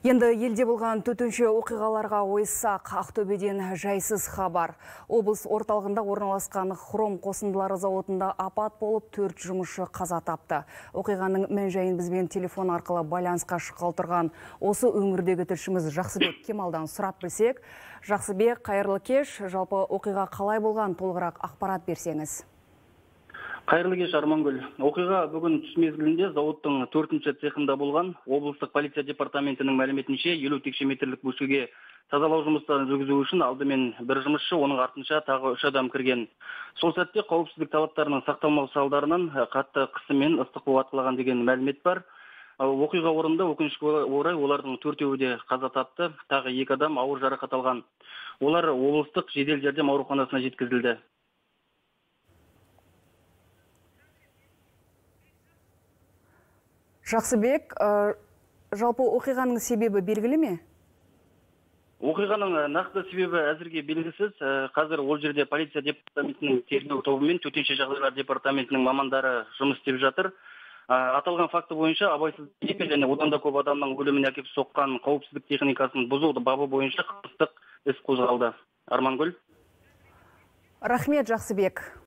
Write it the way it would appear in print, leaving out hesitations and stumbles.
Енді елде болған төтенше оқиғаларға ойыссақ, Ақтөбеден жайсыз хабар. Облыс орталығында орналасқан хром қосындылары зауытында апат болып, 4 жұмысшы қаза тапты. Оқиғаның мән-жайын бізбен телефон арқылы байланысқа шыққалы тұрған осы өңірдегі тілшіміз Жақсыбек Кемалдан сұрап білсек. Жақсыбек, қайырлы кеш. Жалпы оқиға қалай болған, толығырақ ақпарат берсеңіз. Қайырлы кеш, Армангүл. Оқиға бүгін түс мезгілінде зауыттың 4-ші цехында болған. Облыстық полиция департаментінің мәліметінше 50 текше метрлік бөлшегі тазалау жұмыстарын жүргізу үшін алдымен бір жұмысшы, оның артынша тағы 3 адам кірген. Сол сәтте қауіпсіздік талаптарының сақталмау салдарынан қатты қысы мен ыстық атқылаған деген мәлімет бар. Оқиға орнында өкінішке орай олардың 4-еуі де қаза тапты, тағы 2 адам ауыр жарақат алған. Олар облыстық жедел жәрдем ауруханасына жеткізілді. Жақсыбек, жалпы оқиғаның себебі белгілі ме? Оқиғаның нақты себебі әзірге белгісіз. Қазір ол жерде полиция департаментінің тергеу тобы мен төтенше жағдайлар департаментінің мамандары жұмыс істеп жатыр. Аталған факті бойынша абайсыздық және одан да көп адамның өліміне әкеп соққан қауіпсіздік техникасын бұзу бабы бойынша қылмыстық іс қозғалды. Армангүл. Рахмет, Жақсыбек.